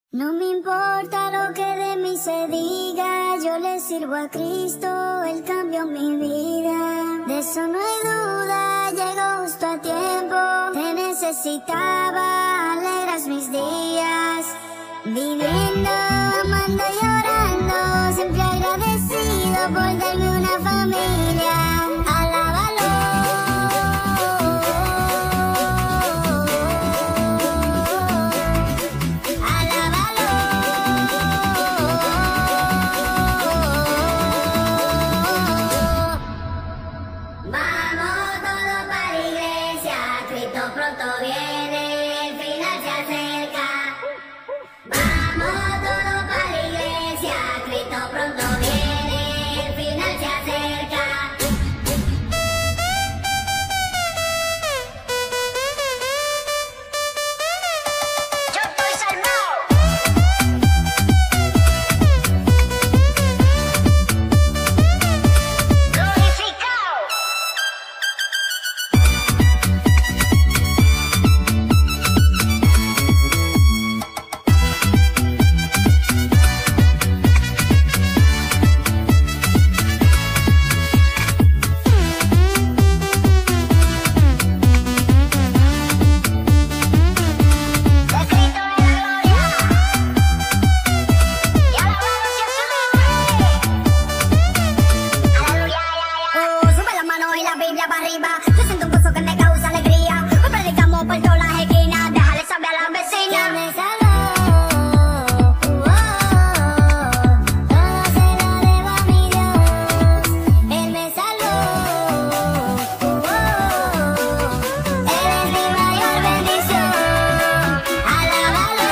No me importa lo que de mí se diga, yo le sirvo a Cristo, Él cambió mi vida. De eso no hay duda, llegó justo a tiempo, te necesitaba, alegras mis días. Viviendo, amando y orando, siempre agradecido por darme una familia. Alábalo. Vamos todos para la iglesia, Cristo pronto viene, el final se acerca. Vamos todos para la iglesia, Cristo pronto viene, el final se acerca. Yo estoy salvado. Glorificado. Arriba, yo siento un gozo que me causa alegría. Hoy predicamos por todas las esquinas, déjale saber a la vecina. Ya me salvó, todo se lo debo a mi Dios. Él me salvó, Él es mi mayor bendición. Alábalo.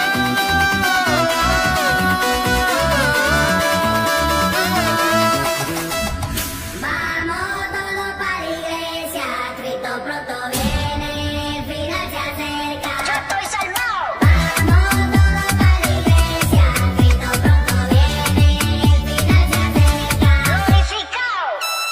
Vamos todos para la iglesia, Cristo pronto viene, el final se acerca. Yo estoy salvado. Vamos todos para la iglesia, Cristo pronto viene, el final se acerca. Glorificado.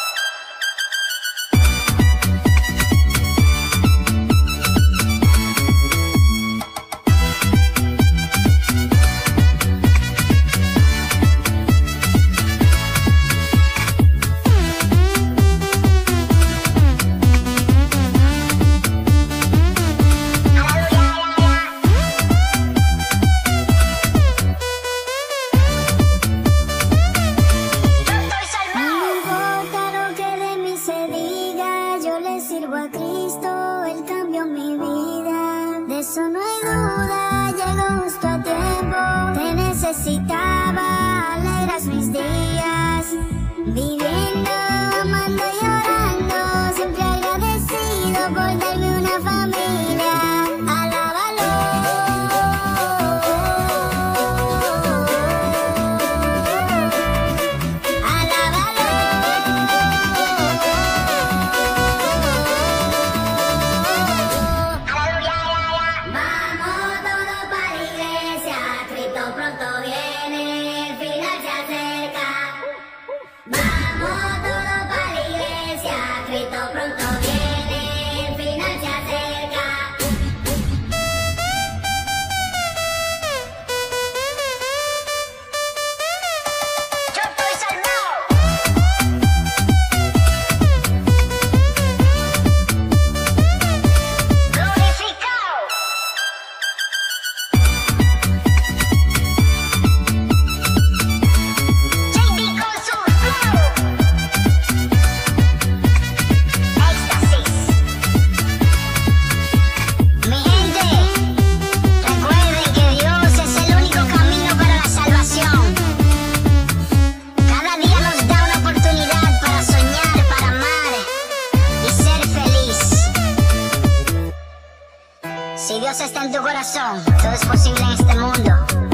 No me importa lo que de mí se diga, yo le sirvo a Cristo, Él cambió mi vida. De eso no hay duda, llegó justo a tiempo, te necesitaba, alegras mis días. Viviendo, amando y orando, siempre agradecido por darme una familia. Alábalo. Vamos todos para la iglesia, Cristo pronto viene, el final se acerca. Vamos todos para la iglesia, Cristo pronto viene, el final se acerca. Yo estoy salvado. Glorificado. JD con su flow. Éxtasis. Mi gente, recuerden que Dios es el único camino para la salvación. Cada día nos da una oportunidad para soñar, para amar y ser feliz. Si Dios está en tu corazón, todo es posible en este mundo.